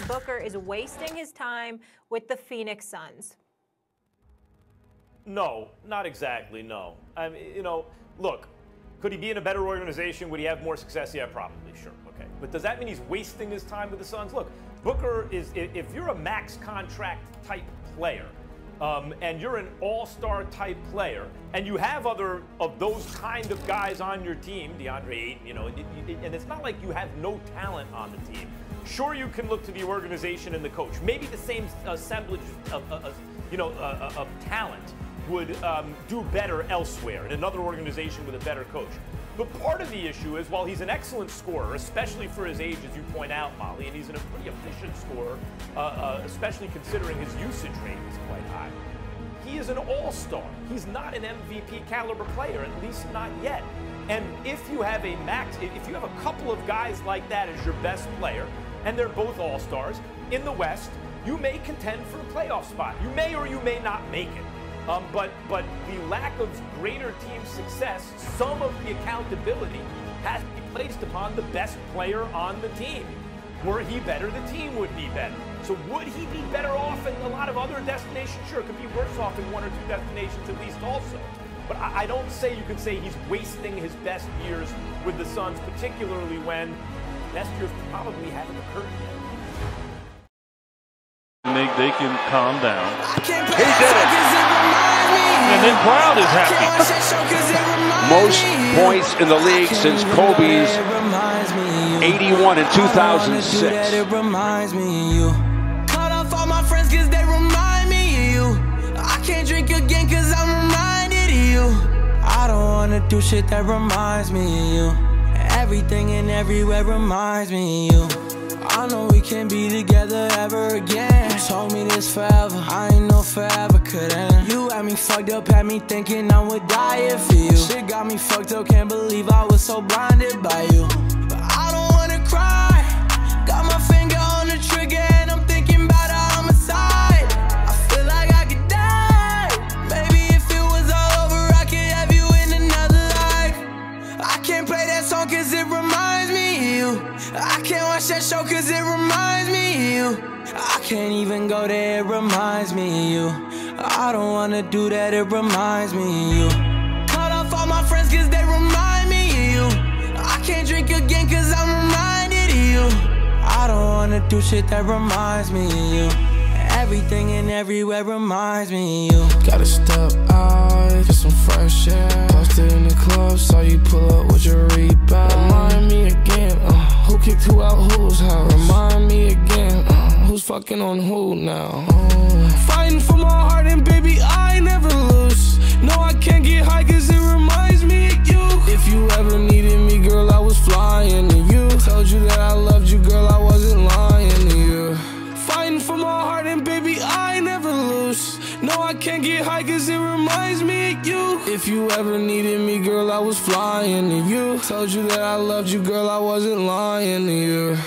Booker is wasting his time with the Phoenix Suns? No, not exactly, no. I mean, look, could he be in a better organization? Would he have more success? Yeah, probably, sure, okay. But does that mean he's wasting his time with the Suns? Look, Booker is, if you're a max contract type player, and you're an all-star type player, and you have other of those kind of guys on your team, DeAndre Ayton, and it's not like you have no talent on the team. Sure, you can look to the organization and the coach. Maybe the same assemblage of talent would do better elsewhere in another organization with a better coach. But part of the issue is, while he's an excellent scorer, especially for his age, as you point out, Molly, and he's a pretty efficient scorer, especially considering his usage rate is quite high, he is an all-star. He's not an MVP caliber player, at least not yet. And if you have if you have a couple of guys like that as your best player, and they're both all-stars, in the West, you may contend for a playoff spot. You may or you may not make it. But the lack of greater team success, some of the accountability has to be placed upon the best player on the team. Were he better, the team would be better. So would he be better off in a lot of other destinations? Sure, could be worse off in one or two destinations at least also. But I don't say you can say he's wasting his best years with the Suns, particularly when best years probably haven't occurred yet. They can calm down. He did it. And then crowd is happy. Most points in the league since Kobe's 81 in 2006. It reminds me of you. Cut off all my friends cause they remind me of you. I can't drink again cause I'm reminded of you. I don't wanna do shit that reminds me of you. Everything and everywhere reminds me of you. I know we can't be together ever again. You told me this forever, I ain't know forever could end. You had me fucked up, had me thinking I would die if for you. Shit got me fucked up, can't believe I was so blinded by you. But I don't wanna cry, got my finger on the trigger and I'm thinking about a homicide. I feel like I could die, maybe if it was all over I could have you in another life. I can't play that song cause it reminds me of you. I can't watch that show cause it reminds me of you. I can't even go there, it reminds me of you. I don't wanna do that, it reminds me of you. Cut off all my friends cause they remind me of you. I can't drink again cause I'm reminded of you. I don't wanna do shit that reminds me of you. Everything and everywhere reminds me of you. Gotta step out, get some fresh air. Posted in the club, saw you pull up with your Reebok. Remind me again, who kicked who out whose house? Remind me again, who's fucking on who now? Fighting for my heart and baby, I never lose. No, I can't get high cause it reminds me of you. If you ever needed me, girl, I was flying to you. Told you that I loved you, girl, I wasn't lying to you. Fighting for my heart and baby, I never lose. No, I can't get high cause it reminds me of you. If you ever needed me, girl, I was flying to you. Told you that I loved you, girl, I wasn't lying to you.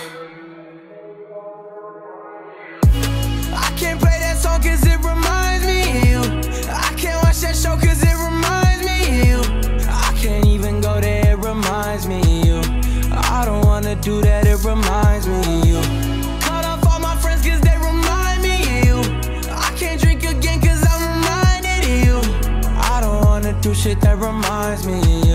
I can't play that song cause it reminds me of you. I can't watch that show cause it reminds me of you. I can't even go there, it reminds me of you. I don't wanna do that, it reminds me of you. Cut off all my friends cause they remind me of you. I can't drink again cause I'm reminded of you. I don't wanna do shit that reminds me of you.